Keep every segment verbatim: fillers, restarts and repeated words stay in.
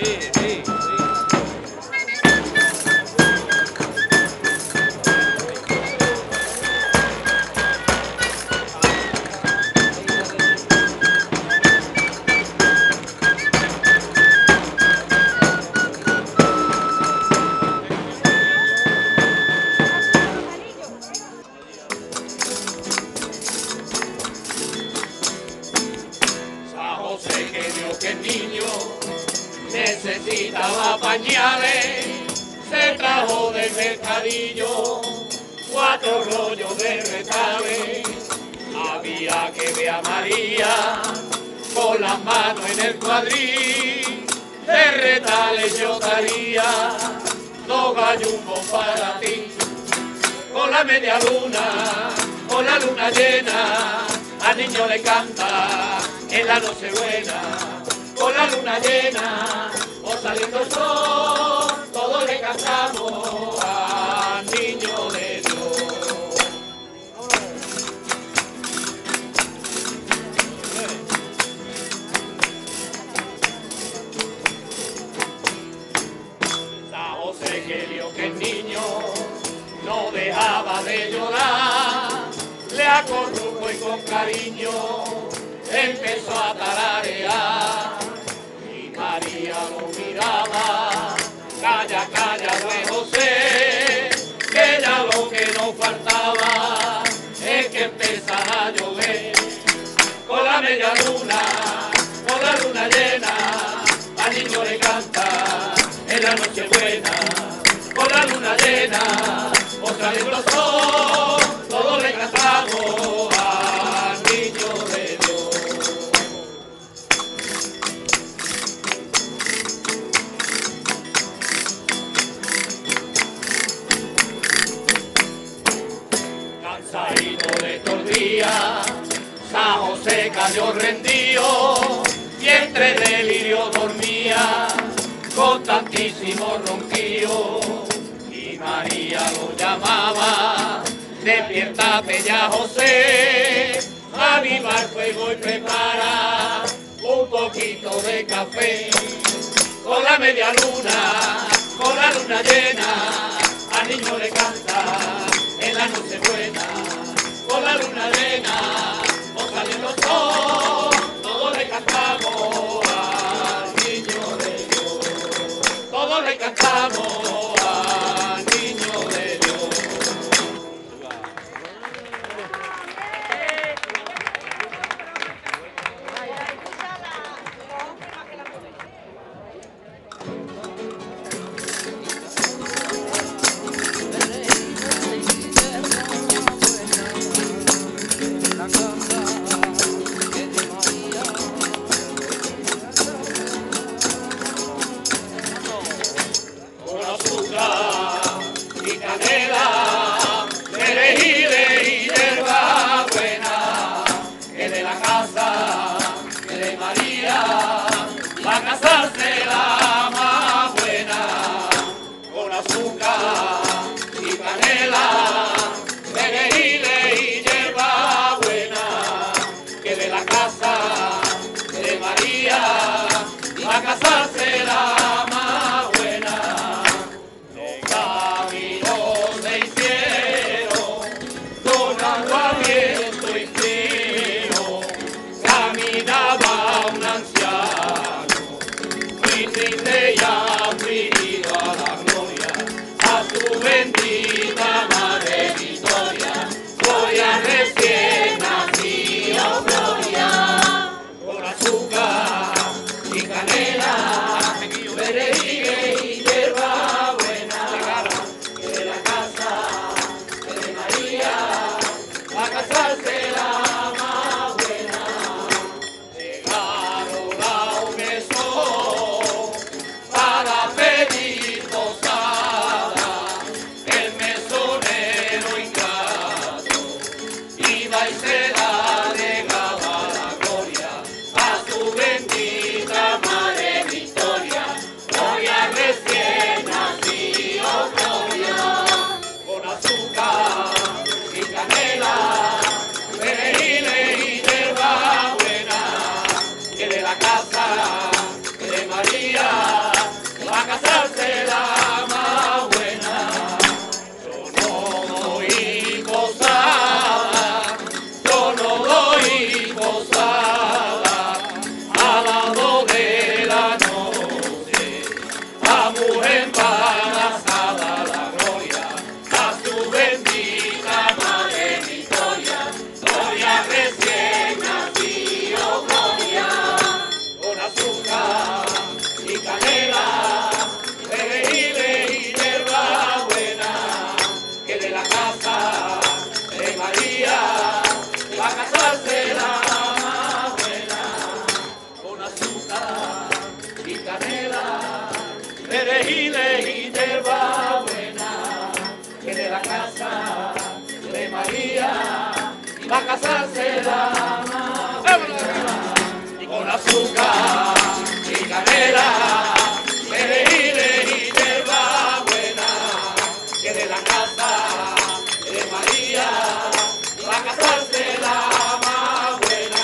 Sí, sí, sí. San José que vio que el niño necesitaba pañales, se trajo del mercadillo cuatro rollos de retales. Había que ver a María con las manos en el cuadril, de retales yo daría dos gallumbos para ti. Con la media luna, con la luna llena, al niño le canta en la noche buena. Con la luna llena, o saliendo el sol, todos le cantamos al niño de Dios. San José que vio que el niño no dejaba de llorar, le acorrujó y con cariño empezó a tararear. Y María lo miraba, calla, calla, Juan José, que ya lo que nos faltaba es que empezara a llover. Con la media luna, con la luna llena, al niño le canta en la noche buena. Con la luna llena, o saliendo el sol, todos le cantamos al niño de Dios. Cansadito de estos días, San José cayó rendido y entre delirio dormía con tantísimo ronquío. Y María lo llamaba, despiértate ya José, aviva el fuego y prepara un poquito de café. Con la media luna, con la luna llena, al niño le canta en la noche buena. Con la luna llena, o saliendo el sol, todos le cantamos al niño de Dios. Todos le cantamos al niño de Dios. Con azúcar y canela, perejil y hierba buena, que de la casa que de María va a casarse la más buena. Con azúcar y canela, perejil y hierba buena, que de la casa de María va a casarse la más buena. Los caminos se hicieron con agua, viento y frío, caminaba un anciano muy triste y afligido a la gloria, a su bendita madre Victoria. Gloria recién nacido, gloria. Con azúcar y canela, perejil y hierba buena, que de la casa de María va a casarse la más buena. Llegaron a un mesón para pedir posada, el perejiles y hierba buena, que de la casa de María va a casarse la mamá, y con azúcar y canela, perejiles y hierba buena, que de la casa de María va a casarse la más buena.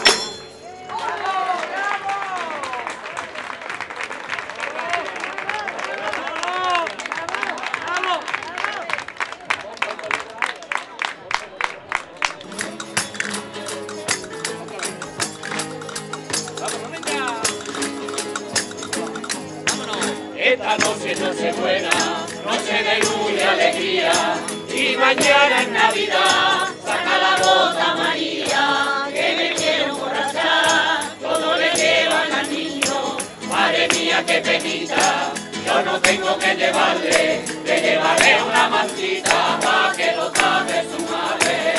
Esta noche no se buena, noche de luz y alegría, y mañana es Navidad, saca la bota María, que me quiero emborrachar, todo le llevan al niño, madre mía qué penita, yo no tengo que llevarle, le llevaré una mantita, pa' que lo tape su madre.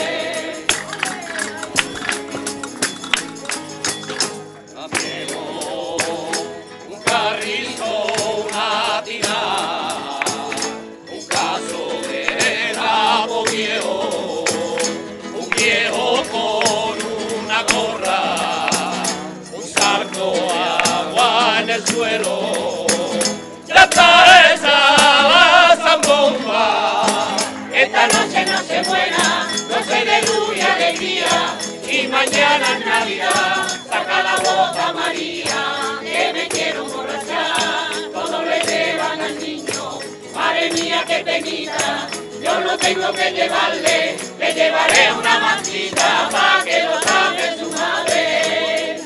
Hacemos un carrizo, una tina, un caso de rabo viejo, un viejo con una gorra, un saco agua en el suelo, ya está esa la zambomba. Esta noche no se buena, noche de luz y alegría, y mañana es Navidad, saca la bota María, que me quiero emborrachar, todo le llevan al niño, madre mía qué penita, yo no tengo que llevarle, le llevaré una mantita, pa' que lo tape su madre.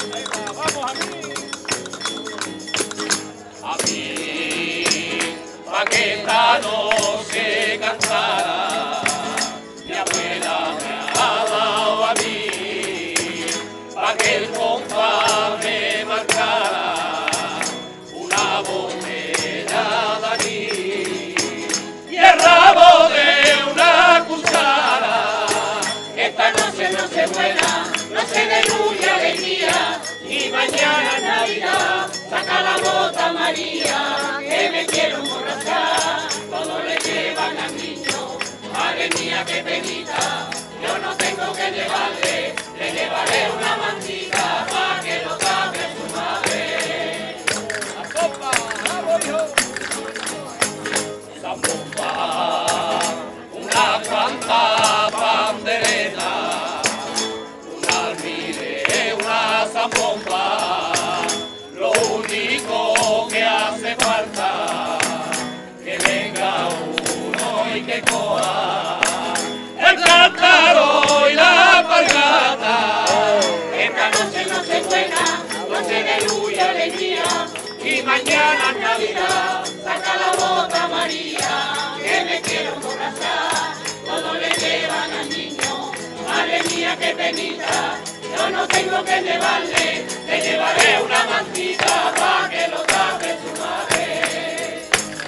A mí, pa' que esta noche cansara, mi abuela me ha dado a mí, pa' que el compa me marcara una botella de anís y el rabo de una cuchara. Esta noche no se buena, noche de luz y alegría, y mañana es Navidad, saca la bota María, que me quiero emborrachar, todo le llevan al niño, madre mía qué penita, yo no tengo que llevarle, le llevaré una mantita, pa' que lo tape su madre. ¡La sopa! ¡Bravo, hijo! Zambomba, una canta pandereta, un almire, una zambomba, lo único que hace falta, que venga uno y que coja el cántaro y la alpargata. Esta noche no se buena, noche de luz y alegría, y mañana es Navidad, saca la bota María, que me quiero emborrachar, todo le llevan al niño, madre mía qué penita, yo no tengo que llevarle, le llevaré una mantita, pa' que lo tape su madre.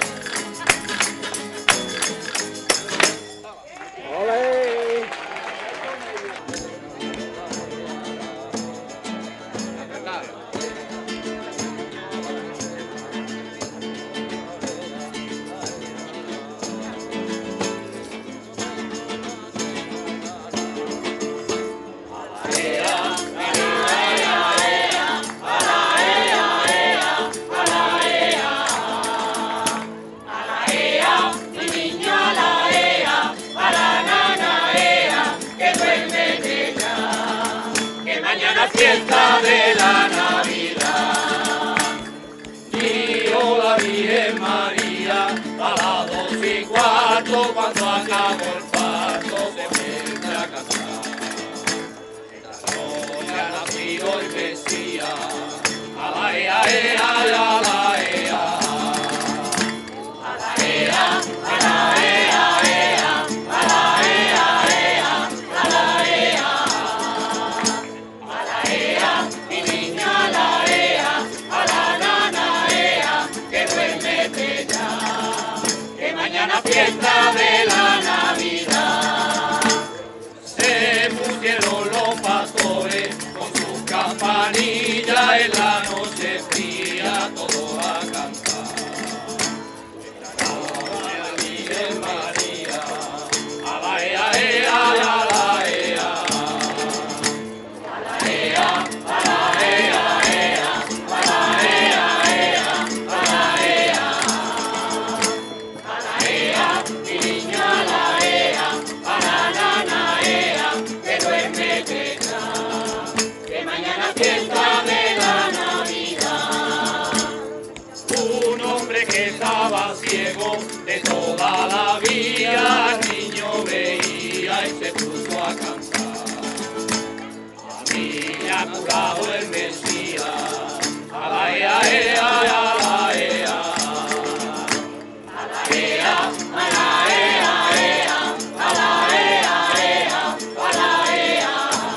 ¡Olé! Fiesta de la Navidad, y yo la Virgen María, a las dos y cuarto, cuando acabó el parto, se mete a cantar. Esta noche ha nacido el Mesías, a la ea, ea, a la ea, a la ea, a la ea, ea, a la ea, ea, a la ea. Mañana fiesta de la Navidad, se pusieron los pastores con sus campanillas en la noche fría, todo hombre que estaba ciego de toda la vida, el niño veía y se puso a cantar. A mí me ha curado el Mesías, a la ea, ea, a la ea, a la ea, a la ea, ea, a la ea, ea, a la ea,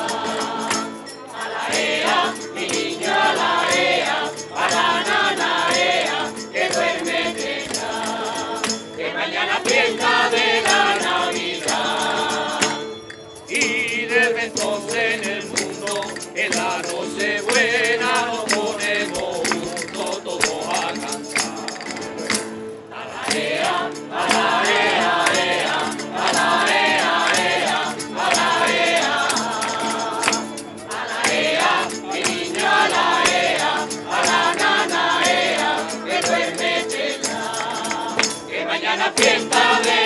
a la ea, mi niña, a la ea, a la nana ea, que duérmete ya, que mañana fiesta de la Navidad. Y desde entonces en el mundo, en la noche buena, nos ponemos juntos todos a cantar. A la ea, a la ea, ea, a la ea, ea, a la ea, a la ea, mi niña, a la ea, a la nana ea, que duérmete ya, que mañana fiesta de